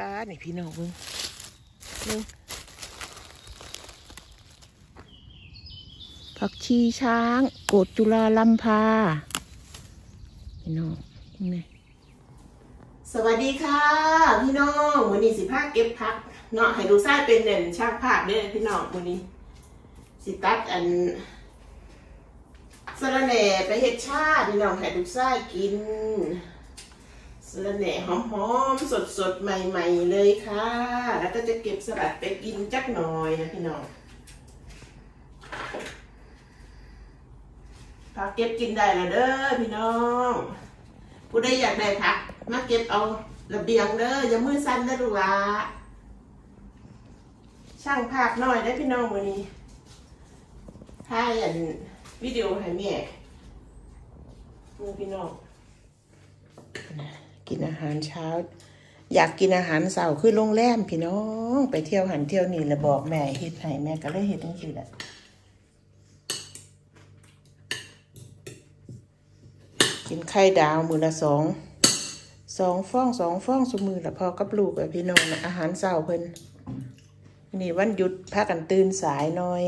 ป้านี่พี่น้องมึงผักชีช้างโกฏจุฬาลัมพาพี่น้องนี่สวัสดีค่ะพี่น้องมื้อนี้สิพาเก็บผักเนาะให้ดูซ่าเป็นเด่นช่างภาพเด้อพี่น้องมื้อนี้สิตัดอันสะระแหน่ไปเฮ็ดชาพี่น้องให้ดูซ่ากินสะระแหน่หอมๆสดๆใหม่ๆเลยค่ะแล้วก็จะเก็บสลัดไปกินจักหน่อยนะพี่น้องผักเก็บกินได้แล้วเด้อพี่น้องผู้ใดอยากได้ผักมาเก็บเอาระเบียงเด้ออย่ามือสั่นนะลูกหลานช่างภาพหน่อยได้พี่น้องวันนี้ถ่ายอันวิดีโอให้แม่มือพี่น้องกินอาหารเช้าอยากกินอาหารเช้าคือโรงแรมพี่น้องไปเที่ยวหันเที่ยวนี่แล้วบอกแม่เฮ็ดให้แม่ก็เลยเฮ็ดจังซี่แหละกินไข่ดาวมื้อละสองฟองสมือละพอกับลูกกับพี่น้องอาหารเช้าเพิ่นนี่วันหยุดพากันตื่นสายหน่อย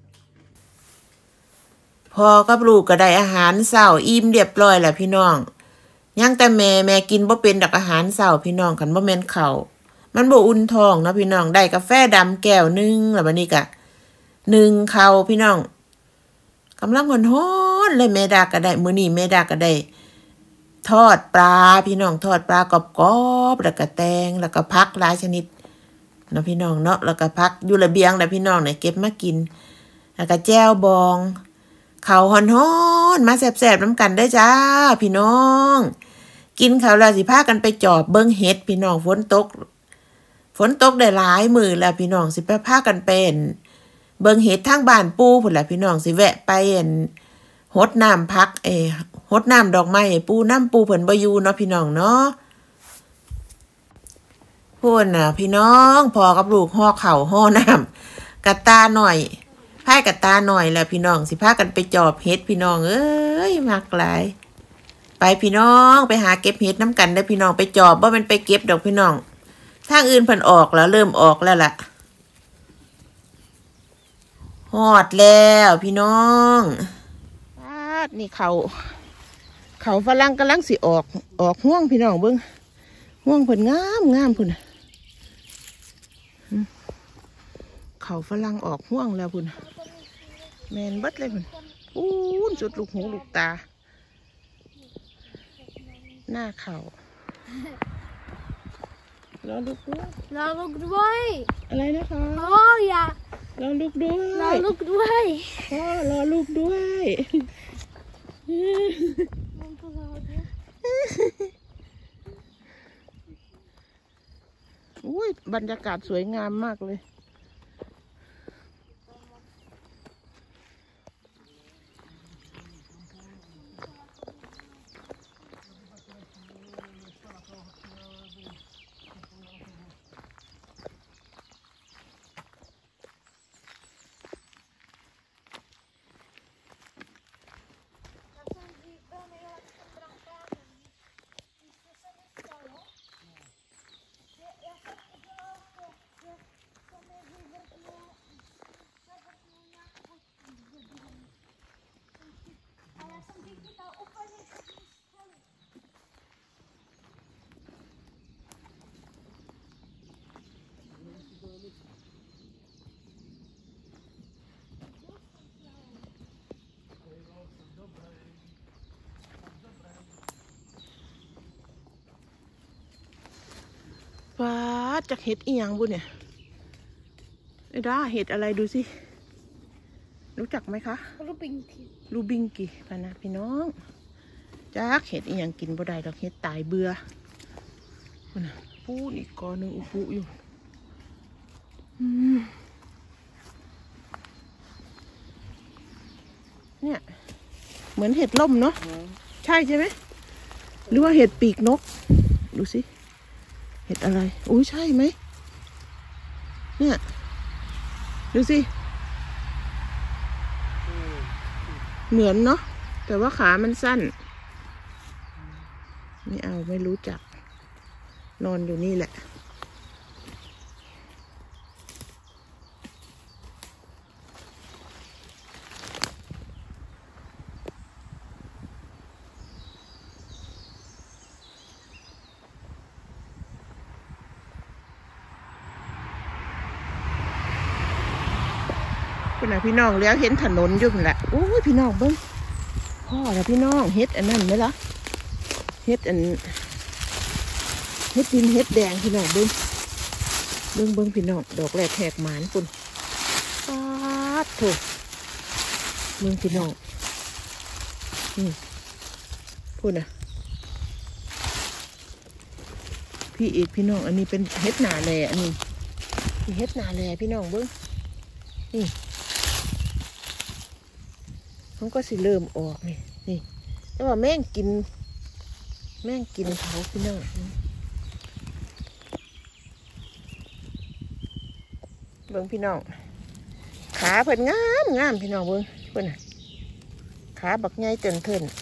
พอกับลูกก็ได้อาหารเช้าอิ่มเรียบร้อยแล้วพี่น้องยังแต่แม่กินบ่เป็นดอกอาหารเช้าพี่น้องคันบ่แม่นข้าวมันบ่อุ่นท้องนะพี่น้องได้กาแฟดำแก้วนึงแล้วบัดนี้ก็1ข้าวพี่น้องกำลังร้อนๆเลยแม่ดาก็ได้มื้อนี้แม่ดาก็ได้ทอดปลาพี่น้องทอดปลากรอบๆแล้วก็แตงแล้วก็ผักหลายชนิดเนาะพี่น้องเนาะแล้วก็ผักอยู่ระเบียงแล้วพี่น้องเนี่ยเก็บมากินแล้วก็แจ่วบองข้าวฮ้อนๆมาแซ่บๆน้ำกันได้จ้าพี่น้องกินข้าวแล้วสิพากันไปจอบเบิ่งเห็ดพี่น้องฝนตกได้หลายมื้อแล้วพี่น้องสิไปพากันเป็นเบิ่งเห็ดทางบ้านปู่พุ่นล่ะพี่น้องสิแวะไปหดน้ำผักหดน้ำดอกไม้ปูเพิ่นบ่อยู่เนาะพี่น้องเนาะพูดน่ะพี่น้องพอกับลูกห่อข้าวห่อน้ำกะตาหน่อยพายกะตาหน่อยแล้วพี่น้องสิพากันไปจอบเห็ดพี่น้องเอ้ยมักหลายไปพี่น้องไปหาเก็บเห็ดน้ำกันได้พี่น้องไปจอบบ่มันไปเก็บดอกพี่น้องทางอื่นเพิ่นออกแล้วเริ่มออกแล้วล่ะฮอดแล้วพี่น้องนี่เขาฝรั่งกำลังสิออกห่วงพี่น้องเบิ่งห่วงเพิ่นงามพุ่นเขาฝรั่งออกห่วงแล้วพุ่นแมนเบิดเลยพุ่นปูนสุดลูกหูลูกตาหน้าเขารอลูกด้วยอะไรนะคะอย่ารอลูกด้วยพ่อรอลูกด้วยอุ้ยบรรยากาศสวยงามมากเลยฟ้าจากเห็ดอีหยังบุเนี่ยไอ้ด้าเห็ดอะไรดูสิรู้จักไหมคะลูบิงกีพะนะพี่น้องจากเห็ดอีหยังกินบ่ได้ดอกเห็ดตายเบื่อนะปูอีกกอนึงอุปุอยู่เนี่ยเหมือนเห็ดล่มเนาะใช่ไหมหรือว่าเห็ดปีกนกดูสิเห็ดอะไรอุ้ยใช่ไหมเนี่ยดูสิเหมือนเนาะแต่ว่าขามันสั้นไม่รู้จักนอนอยู่นี่แหละคุณน่ะพี่น้องแล้วเห็นถนนอยู่นั่นแหละโอ้ยพี่น้องเบิ้งพ่อละพี่น้องเฮ็ดอันนั้นไหมล่ะเฮ็ดอันเฮ็ดดินเฮ็ดแดงพี่น้องเบิ้งพี่น้องดอกแรกแหกหมานคุณป๊าดโถเบิ้งพี่น้องพูดนะพี่เอกพี่น้องอันนี้เป็นเฮ็ดหนาแลอันนี้เฮ็ดหนาแลพี่น้องเบิ้งนี่มันก็สิเริ่มออกนี่แต่ว่าแม่งกินเขาพี่น้องเบิ้งพี่น้องขาเพิ่นงามพี่น้องเบิ้งเพิ่นน่ะขาบักใหญ่เทิน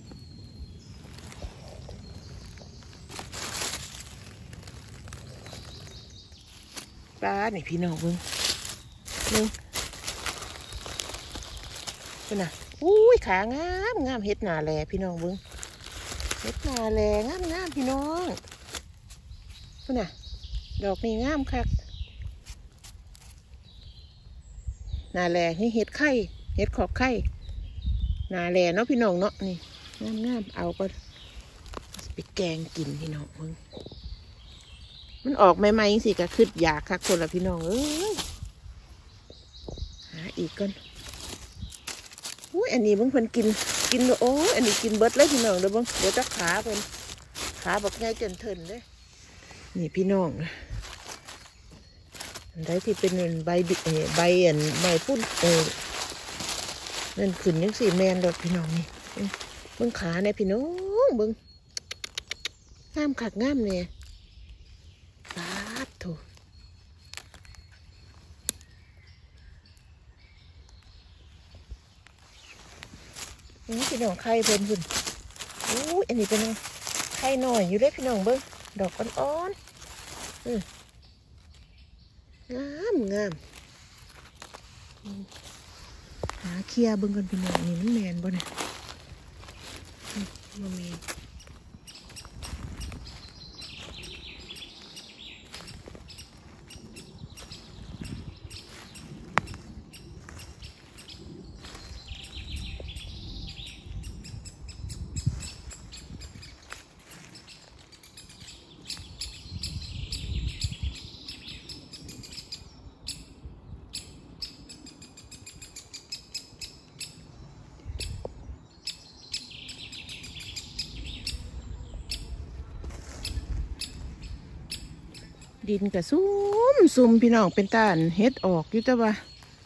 ปลานี่พี่น้องเบิ้งเพิ่นน่ะอุ้ยขางามเฮ็ดหนาแลพี่น้องเบิ้งเฮ็ดหนาแลงามพี่น้องเพิ่นน่ะดอกนี่งามคักหนาแลนี่เฮ็ดไข่เฮ็ดขอบไข่หนาแลเนาะพี่น้องเนาะนี่งามเอาก็ไปแกงกินพี่น้องมึงมันออกใหม่ๆสิก็คืดอยากคักคนละพี่น้องเอ้ยหาอีกก่อนอุ้ยอันนี้เพิ่นกินโอ้ยอันนี้กินเบิดเลยพี่น้องเดี๋ยวเดี๋ยวจะขาเพิ่นขาแบบง่ายเทินเลยนี่พี่น้องอันใดที่เป็นใบพุ่นนั่นขึ้นยังสีแมนดอกพี่น้องนี่เบิ้งขาเนี่ยพี่น้องเบิ้งงามขัดงามเนี่ยปาดโถนี่พี่น้องไข่เพิ่นอู้อันนี้เป็นไข่หน่อยอยู่เลยพี่น้องเบิ้งดอกอ่อนงามหาเคลียเบิ้งกันพี่น้องนี่มันแมนบ่เนี่ยบ่แมนดินกับซุ่มพี่น้องเป็นต้านเฮ็ดออกอยู่แต่ว่า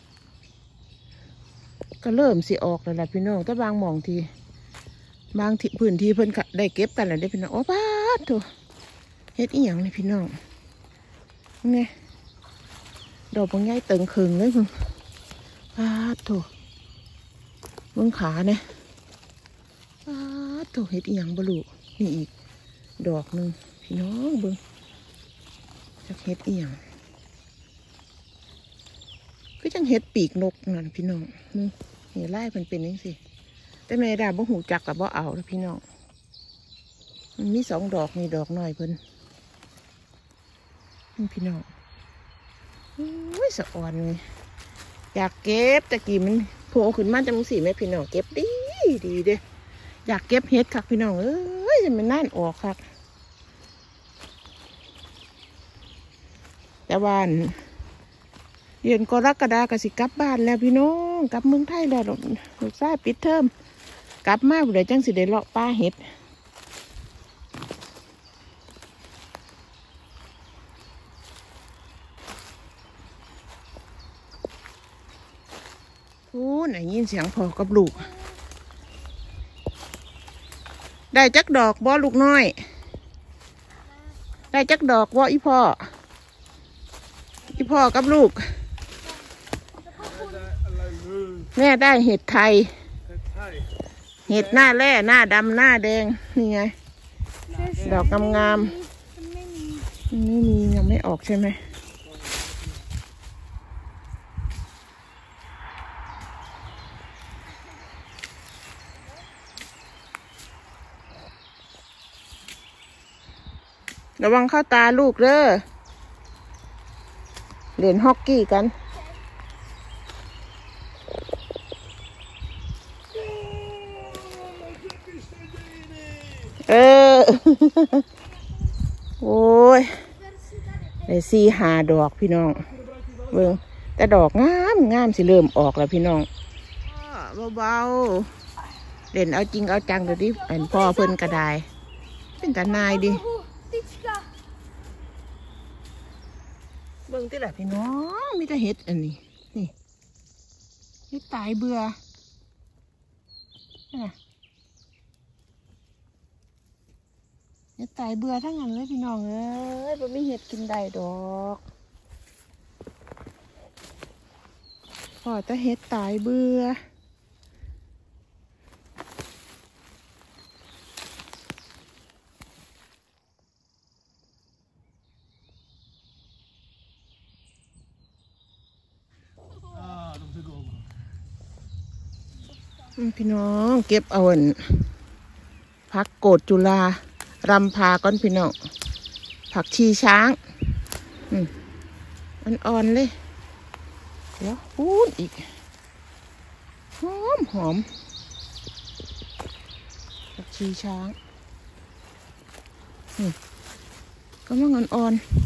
ก็เริ่มสิออกแล้วล่ะพี่น้องแต่บางหม่องทีบางที่พื้นที่เพิ่นได้เก็บกันแล้วได้พี่น้องโอ้ป้าดโถเฮ็ดอีหยังเลยพี่น้องนี่ดอกบางใหญ่เติงเคิงเลยคุณป้าดโถเบิ่งขาเนี่ยป้าดโถเฮ็ดอีหยังบ่รู้นี่อีกดอกนึงพี่น้องเบิ่งจะเฮ็ดอีหยังก็จังเฮ็ดปีกนกนั่นพี่น้องนี่ไล่เป็นยังสิแต่แม่ดาบ่หูจักกับบ่เอาแล้วพี่น้องมันมี2 ดอกนี่ดอกน้อยเพิ่นนี่พี่น้องโอ้ยสะอ่อนเลยอยากเก็บตะกี้มันโผล่ขึ้นมาจังสิแม่พี่น้องเก็บดีเด้อยากเก็บเฮ็ดคักพี่น้องเอ้ยมันน่านออกคักแต่ว่าเดือนกรกฎาคมก็สิกลับบ้านแล้วพี่น้องกลับเมืองไทยแล้วลูกชายปิดเทอมกลับมาเดี๋ยวจังสิได้เลาะป่าเห็ดโอ้ไหนยินเสียงพ่อกับลูกได้จักดอกบ่ลูกน้อยได้จักดอกบ่อีพ่อกับลูกแม่ได้เห็ดไทยเห็ดหน้าแร่หน้าดำหน้าแดงนี่ไงดอกงามๆไม่มียังไม่ออกใช่ไหมระวังเข้าตาลูกเด้อเล่นฮอกกี้กันโอ้ยได้4-5 ดอกพี่น้องเบิ่งแต่ดอกงามสิเริ่มออกแล้วพี่น้องเบาๆเล่นเอาจริงเอาจังเดี๋ยวดิอันพ่อเพิ่นกระไดเป็นตานายดิเบิ่งติล่ะพี่น้องมีแต่เห็ดอันนี้นี่เห็ดตายเบื่อเห็ดตายเบื่อทั้งนั้นเลยพี่น้องเอ้ยบ่มีเห็ดกินได้ดอกพอแต่เห็ดตายเบื่อพี่น้องเก็บเอาผักโกดจุฬารำพาก้อนพี่น้องผักชีช้างอ่อนๆเลยเดี๋ยวพูดอีกหอมผักชีช้างก็มั่งอ่อนๆ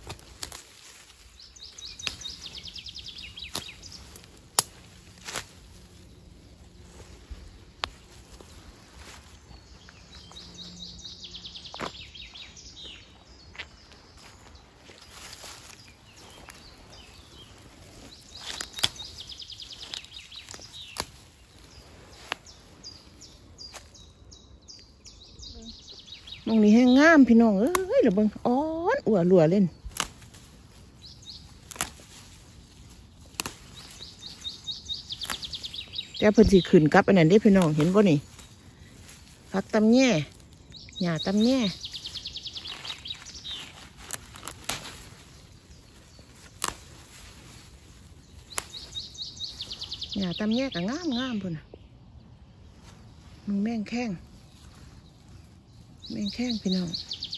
มองนี้ให้งามพี่น้องเอ้ยเดี๋ยวเบิ่งอ้อนอัวหลัวเล่นแต่เพิ่นสิขึ้นกับอันนั้นเด้พี่น้องเห็นบ่นี่ผักตำแย่หญ้าตำแย่หญ้าตำแย่ก็งามพุ่นน่ะมึงแม่งแข้งพี่น้อง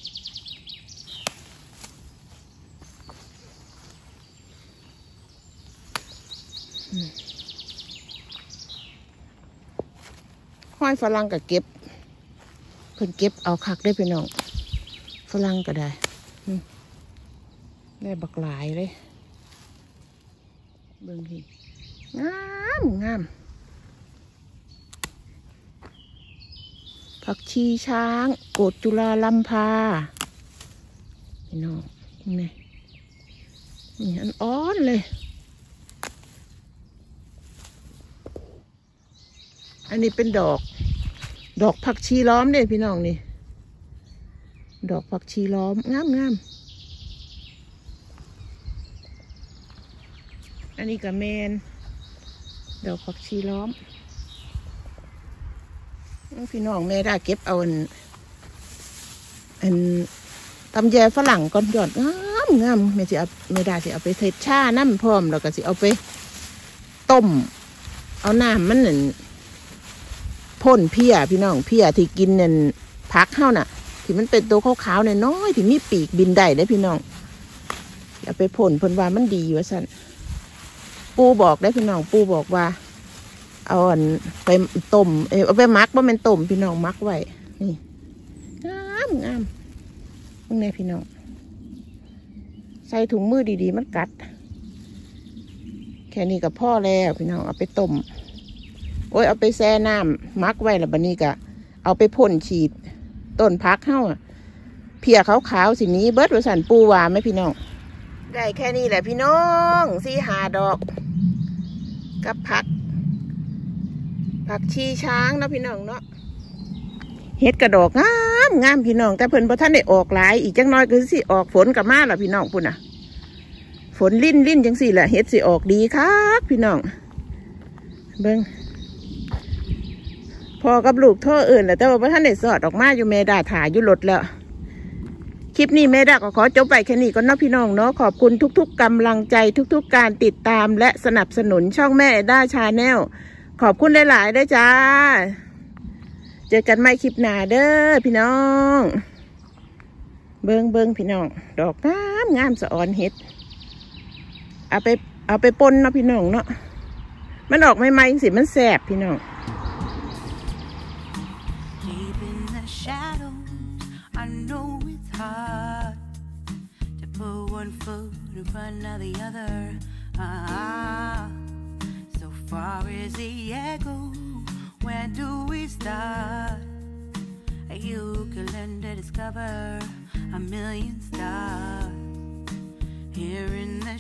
ห้อยฝรั่งก็เก็บเพิ่นเก็บเอาคักได้พี่น้องฝรั่งก็ได้ได้บักหลายเลยเบิ่งทีงามผักชีช้างโกดจุฬาลำพาพี่น้องนี่อ่อนเลยอันนี้เป็นดอกผักชีล้อมเนี่ยพี่น้องนี่ดอกผักชีล้อมงามอันนี้กับแมนดอกผักชีล้อมพี่น้องแม่ได้เก็บเอาอันตำแยฝรั่งก่อนหยอดงามแม่สิเอาแม่ได้สิเอาไปเทชาน้ำพร้อมแล้วก็สิเอาไปต้มเอาน้ำมันนั่นพ่นเพี้ยพี่น้องเพี้ยที่กินนั่นพักเข้าน่ะที่มันเป็นตัวขาวๆน้อยที่มีปีกบินได้ได้พี่น้องเอาไปพ่นเพิ่นว่ามันดีว่าสั่นปูบอกได้พี่น้องปูบอกว่าเอาไปต้มเอาไปมักว่าเป็นต้มพี่น้องมักไว้นี่งามพวกนี้พี่น้องใส่ถุงมือดีๆมันกัดแค่นี้กับพ่อแล้วพี่น้องเอาไปต้มโอ้ยเอาไปแช่น้ำมักไว้แล้วบัดนี้ก็เอาไปพ่นฉีดต้นพักเข้าเพียขาวๆสีนี้เบิดว่าสันปูว่าไหมพี่น้องได้แค่นี้แหละพี่น้อง4-5 ดอกกับผักชีช้างเนาะพี่น้องเนาะเฮ็ดกระดอกงามพี่น้องแต่เพิ่นบ่ทันได้ออกหลายอีกจังน้อยก็สิออกฝนกลับมาล่ะพี่น้องพุ่นน่ะฝนลิ่นจังสี่แหละเฮ็ดสิออกดีครับพี่น้องเบิ่งพอกับลูกท่ออื่นแหละแต่ว่าบ่ทันได้สอดออกมาอยู่แม่ดาถ่ายอยู่รถแล้วคลิปนี้แม่ดาก็ขอจบไปแค่นี้ก่อนเนาะพี่น้องเนาะขอบคุณทุกๆกำลังใจทุกๆการติดตามและสนับสนุนช่องแม่ด้าชาแนลขอบคุณหลายๆด้วยจ้าเจอกันใหม่คลิปหน้าเด้อพี่น้องเบิ้งพี่น้องดอกงามสะออนเห็ดเอาไปปนเนาะพี่น้องเนาะมันออกใหม่ๆสิมันแสบพี่น้อง one foot in front of the other. So far as the echo, where do we start? You can learn to discover a million stars here in the